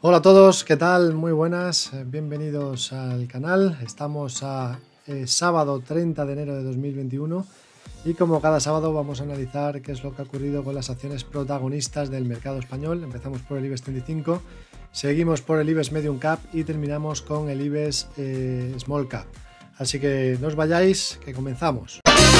Hola a todos, ¿qué tal? Muy buenas, bienvenidos al canal. Estamos a sábado 30 de enero de 2021 y como cada sábado vamos a analizar qué es lo que ha ocurrido con las acciones protagonistas del mercado español. Empezamos por el IBEX 35, seguimos por el IBEX Medium Cap y terminamos con el IBEX Small Cap. Así que no os vayáis, que comenzamos.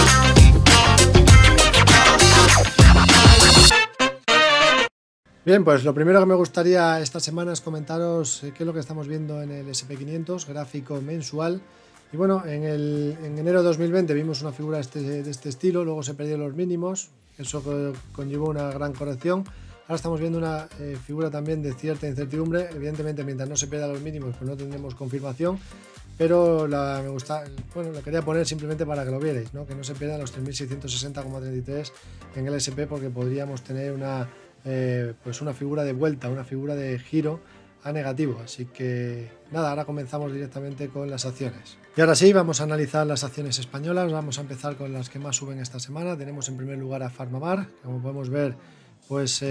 Bien, pues lo primero que me gustaría esta semana es comentaros qué es lo que estamos viendo en el SP500, gráfico mensual. Y bueno, en enero de 2020 vimos una figura de este estilo, luego se perdieron los mínimos, eso conllevó una gran corrección. Ahora estamos viendo una figura también de cierta incertidumbre. Evidentemente, mientras no se pierdan los mínimos, pues no tendremos confirmación. Pero la quería poner simplemente para que lo vierais, ¿no? Que no se pierdan los 3.660,33 en el SP, porque podríamos tener una figura de vuelta, una figura de giro a negativo. Así que nada, ahora comenzamos directamente con las acciones. Y ahora sí, vamos a analizar las acciones españolas. Vamos a empezar con las que más suben esta semana. Tenemos en primer lugar a PharmaMar, que como podemos ver, pues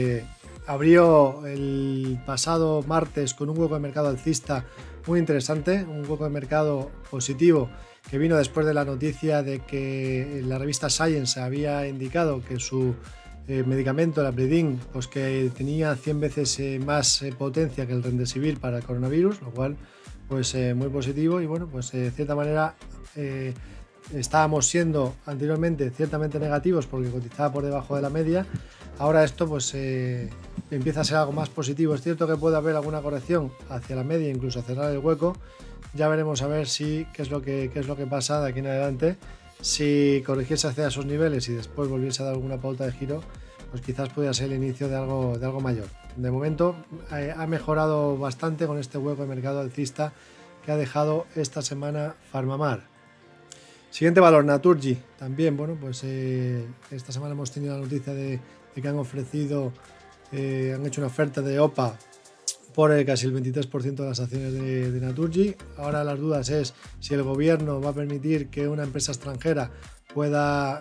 abrió el pasado martes con un hueco de mercado alcista muy interesante, un hueco de mercado positivo que vino después de la noticia de que la revista Science había indicado que su medicamento, el Apledin, pues que tenía 100 veces más potencia que el Remdesivir para el coronavirus, lo cual pues muy positivo. Y bueno, pues de cierta manera estábamos siendo anteriormente ciertamente negativos porque cotizaba por debajo de la media. Ahora esto pues empieza a ser algo más positivo. Es cierto que puede haber alguna corrección hacia la media, incluso a cerrar el hueco. Ya veremos a ver qué es lo que pasa de aquí en adelante. Si corrigiese hacia esos niveles y después volviese a dar alguna pauta de giro, pues quizás pudiera ser el inicio de algo mayor. De momento ha mejorado bastante con este hueco de mercado alcista que ha dejado esta semana PharmaMar. Siguiente valor, Naturgy. También, bueno, pues esta semana hemos tenido la noticia de que han hecho una oferta de OPA por casi el 23% de las acciones de Naturgy. Ahora las dudas es si el gobierno va a permitir que una empresa extranjera pueda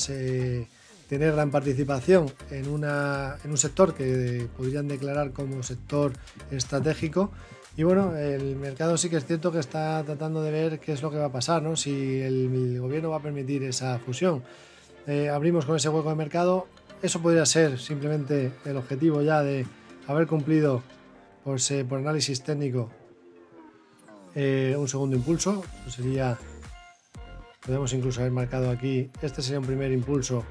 tener gran participación en un sector que podrían declarar como sector estratégico. Y bueno, el mercado sí que es cierto que está tratando de ver qué es lo que va a pasar, ¿no? Si el gobierno va a permitir esa fusión. Abrimos con ese hueco de mercado. Eso podría ser simplemente el objetivo ya de haber cumplido por análisis técnico un segundo impulso. Podemos incluso haber marcado aquí, este sería un primer impulso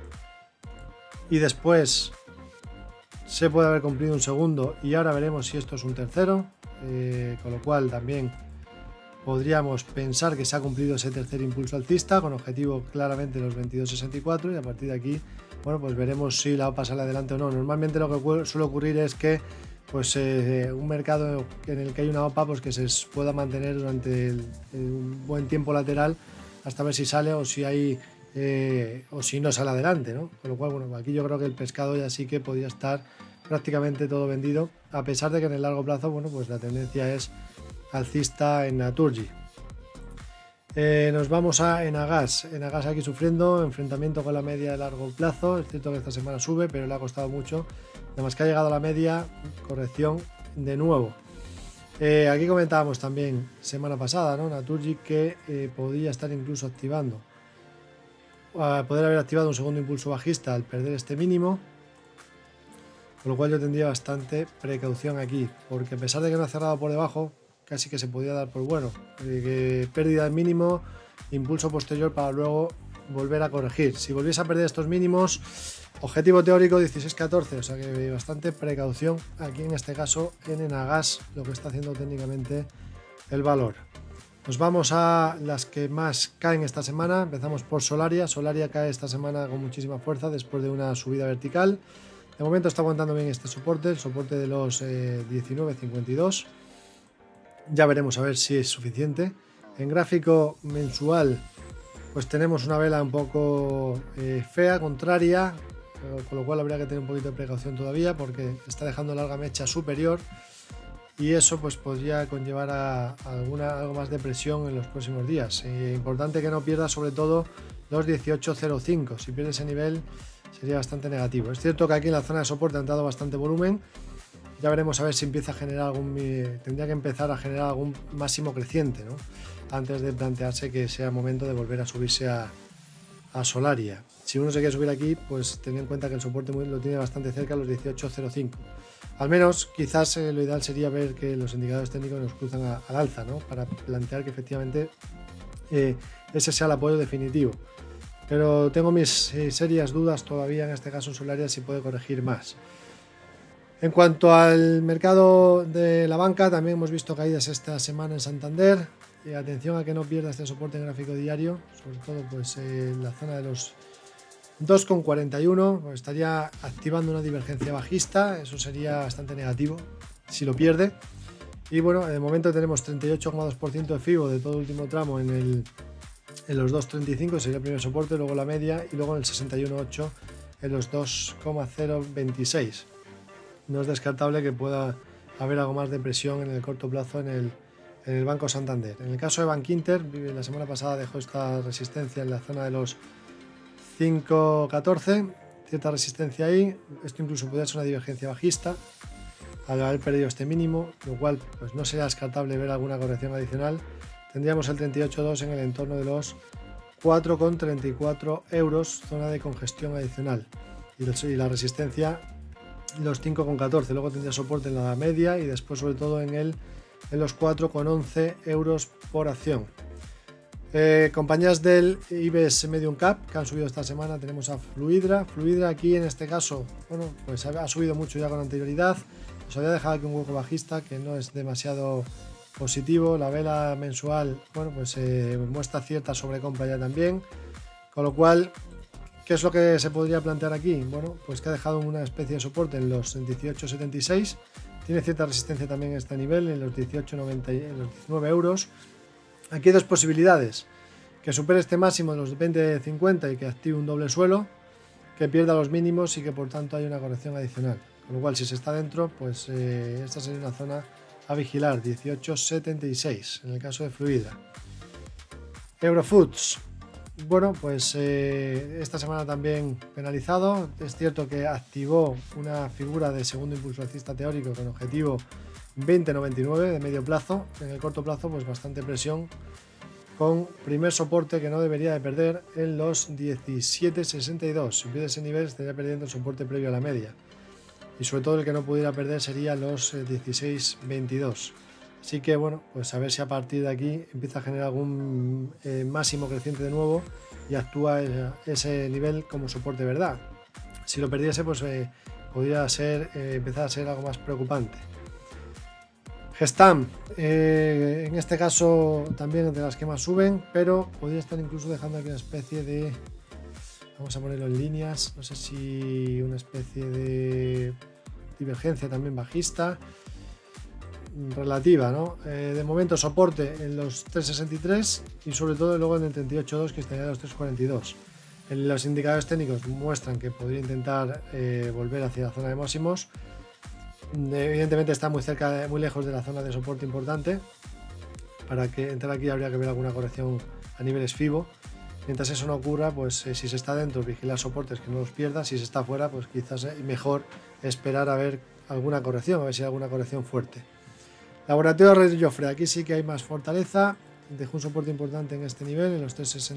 y después se puede haber cumplido un segundo y ahora veremos si esto es un tercero, con lo cual también podríamos pensar que se ha cumplido ese tercer impulso alcista con objetivo claramente los 22.64 y a partir de aquí, bueno, pues veremos si la OPA sale adelante o no. Normalmente lo que suele ocurrir es que un mercado en el que hay una OPA pues que se pueda mantener durante un buen tiempo lateral hasta ver si sale o si no sale adelante, ¿no? Con lo cual, bueno, aquí yo creo que el pescado ya sí que podría estar prácticamente todo vendido, a pesar de que en el largo plazo, bueno, pues la tendencia es alcista en Naturgy. Nos vamos a Enagas. Enagas aquí sufriendo enfrentamiento con la media de largo plazo. Es cierto que esta semana sube, pero le ha costado mucho. Además que ha llegado a la media, corrección de nuevo. Aquí comentábamos también semana pasada, ¿no? Naturgy que podía estar incluso activando, poder haber activado un segundo impulso bajista al perder este mínimo. Con lo cual yo tendría bastante precaución aquí, porque a pesar de que no ha cerrado por debajo, casi que se podía dar por bueno. Pérdida del mínimo, impulso posterior para luego volver a corregir. Si volviese a perder estos mínimos, objetivo teórico 16.14, o sea que bastante precaución aquí en este caso en Enagas, lo que está haciendo técnicamente el valor. Nos vamos a las que más caen esta semana. Empezamos por Solaria. Solaria cae esta semana con muchísima fuerza después de una subida vertical. De momento está aguantando bien este soporte, el soporte de los 19.52. Ya veremos a ver si es suficiente. En gráfico mensual pues tenemos una vela un poco fea, contraria, con lo cual habría que tener un poquito de precaución todavía porque está dejando larga mecha superior y eso pues podría conllevar a algo más de presión en los próximos días. Importante que no pierda sobre todo los 18.05. Si pierde ese nivel sería bastante negativo. Es cierto que aquí en la zona de soporte ha entrado bastante volumen Ya veremos a ver si empieza a generar tendría que empezar a generar algún máximo creciente, ¿no? Antes de plantearse que sea momento de volver a subirse a Solaria. Si uno se quiere subir aquí, pues ten en cuenta que el soporte lo tiene bastante cerca, a los 18.05. Al menos, quizás lo ideal sería ver que los indicadores técnicos nos cruzan al alza, ¿no? Para plantear que efectivamente ese sea el apoyo definitivo. Pero tengo mis serias dudas todavía en este caso en Solaria si puede corregir más. En cuanto al mercado de la banca, también hemos visto caídas esta semana en Santander. Atención a que no pierda este soporte en gráfico diario, sobre todo pues en la zona de los 2,41, pues estaría activando una divergencia bajista, eso sería bastante negativo si lo pierde. Y bueno, de momento tenemos 38,2% de FIBO de todo el último tramo en los 2,35, sería el primer soporte, luego la media y luego en el 61,8 en los 2,026. No es descartable que pueda haber algo más de presión en el corto plazo en el Banco Santander. En el caso de Bankinter, la semana pasada dejó esta resistencia en la zona de los 5,14, cierta resistencia ahí. Esto incluso podría ser una divergencia bajista al haber perdido este mínimo, lo cual pues no sería descartable ver alguna corrección adicional. Tendríamos el 38,2 en el entorno de los 4,34 euros, zona de congestión adicional, y la resistencia los 5,14. Luego tendría soporte en la media y después sobre todo en los 4,11 euros por acción. Compañías del IBEX Medium Cap que han subido esta semana, tenemos a Fluidra. Fluidra aquí en este caso, bueno, pues ha subido mucho ya con anterioridad. Os había dejado aquí un hueco bajista que no es demasiado positivo. La vela mensual, bueno, pues muestra cierta sobrecompra ya también. Con lo cual, ¿qué es lo que se podría plantear aquí? Bueno, pues que ha dejado una especie de soporte en los 18,76. Tiene cierta resistencia también en este nivel, en los 18,90, en los 19 euros. Aquí hay dos posibilidades: que supere este máximo de los 20,50 y que active un doble suelo, que pierda los mínimos y que por tanto haya una corrección adicional. Con lo cual, si se está dentro, pues esta sería una zona a vigilar, 18,76 en el caso de Fluidra. Eurofoods. Bueno, pues esta semana también penalizado. Es cierto que activó una figura de segundo impulso alcista teórico con objetivo 20,99 de medio plazo. En el corto plazo, pues bastante presión, con primer soporte que no debería de perder en los 17,62. Si pierde ese nivel, estaría perdiendo el soporte previo a la media. Y sobre todo el que no pudiera perder sería los 16,22. Así que bueno, pues a ver si a partir de aquí empieza a generar algún máximo creciente de nuevo y actúa ese nivel como soporte, ¿verdad? Si lo perdiese, pues podría empezar a ser algo más preocupante. Gestamp, en este caso también entre las que más suben, pero podría estar incluso dejando aquí una especie de, vamos a ponerlo en líneas, no sé si una especie de divergencia también bajista relativa, ¿no? De momento soporte en los 3,63 y sobre todo luego en el 38,2, que estaría en los 3,42. Los indicadores técnicos muestran que podría intentar volver hacia la zona de máximos. Evidentemente está muy cerca, muy lejos de la zona de soporte importante. Para que entrar aquí habría que ver alguna corrección a niveles FIBO. Mientras eso no ocurra, pues si se está dentro, vigilar soportes que no los pierda. Si se está fuera, pues quizás mejor esperar a ver alguna corrección, a ver si hay alguna corrección fuerte. Laboratorio Red Joffre, aquí sí que hay más fortaleza. Dejó un soporte importante en este nivel, en los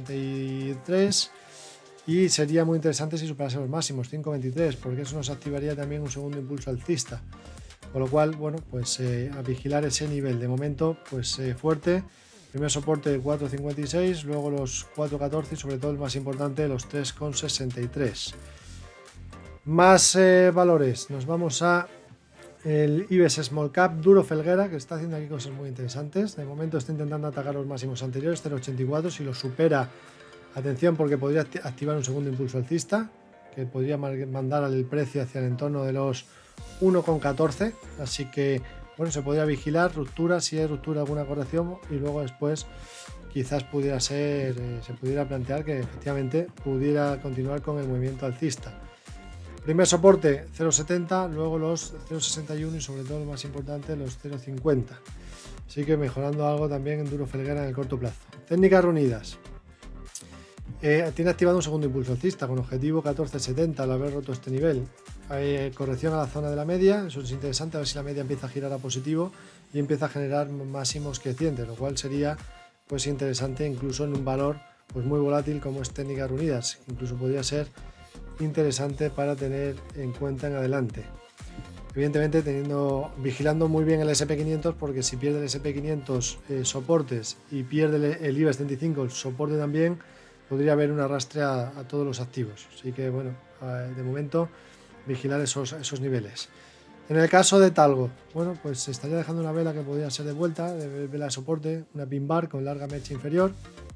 3,63. Y sería muy interesante si superase los máximos, 5,23, porque eso nos activaría también un segundo impulso alcista. Con lo cual, bueno, pues a vigilar ese nivel. De momento, pues fuerte. Primer soporte de 4,56, luego los 4,14 y sobre todo el más importante, los 3,63. Más valores. Nos vamos a el IBEX Small Cap, Duro Felguera, que está haciendo aquí cosas muy interesantes. De momento está intentando atacar los máximos anteriores, 0,84. Si los supera, atención, porque podría activar un segundo impulso alcista, que podría mandar el precio hacia el entorno de los 1,14. Así que, bueno, se podría vigilar ruptura, si hay ruptura, alguna corrección, y luego después quizás pudiera ser, se pudiera plantear que efectivamente pudiera continuar con el movimiento alcista. Primer soporte 0,70, luego los 0,61 y sobre todo lo más importante los 0,50. Así que mejorando algo también en Duro Felguera en el corto plazo. Técnicas reunidas. Tiene activado un segundo impulso alcista con objetivo 14,70 al haber roto este nivel. corrección a la zona de la media, eso es interesante, a ver si la media empieza a girar a positivo y empieza a generar máximos crecientes, lo cual sería pues interesante incluso en un valor pues muy volátil como es Técnicas Reunidas, incluso podría ser interesante para tener en cuenta en adelante. Evidentemente vigilando muy bien el SP500, porque si pierde el SP500 soportes y pierde el IBEX 35 el soporte también, podría haber un arrastre a todos los activos. Así que bueno, de momento vigilar esos niveles. En el caso de Talgo, bueno, pues se estaría dejando una vela que podría ser de vuelta, de vela de soporte, una pin bar con larga mecha inferior.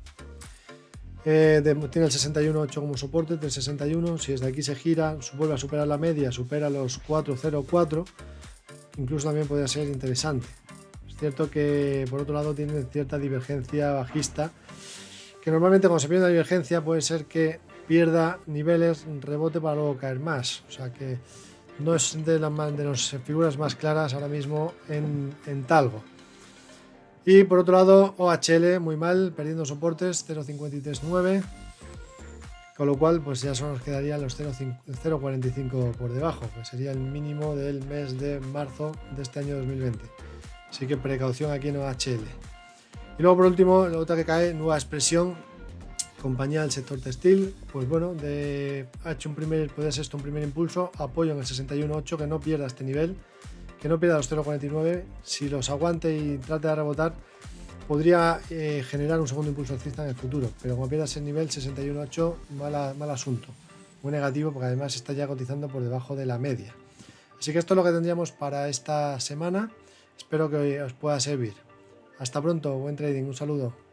Tiene el 61.8 como soporte, del 61, si desde aquí se gira, vuelve a superar la media, supera los 4.04, incluso también podría ser interesante. Es cierto que por otro lado tiene cierta divergencia bajista, que normalmente cuando se pierde la divergencia puede ser que pierda niveles, rebote para luego caer más, o sea que no es de las figuras más claras ahora mismo en Talgo. Y por otro lado, OHL muy mal, perdiendo soportes, 0.539, con lo cual pues ya solo nos quedarían los 0.45 por debajo, que sería el mínimo del mes de marzo de este año 2020. Así que precaución aquí en OHL. Y luego por último, la otra que cae, Nueva Expresión, compañía del sector textil, pues bueno, ha hecho puede ser esto un primer impulso, apoyo en el 61.8, que no pierda este nivel, que no pierda los 0.49, si los aguante y trate de rebotar, podría generar un segundo impulso alcista en el futuro, pero como pierda ese nivel 61.8, mal asunto, muy negativo, porque además está ya cotizando por debajo de la media. Así que esto es lo que tendríamos para esta semana, espero que os pueda servir. Hasta pronto, buen trading, un saludo.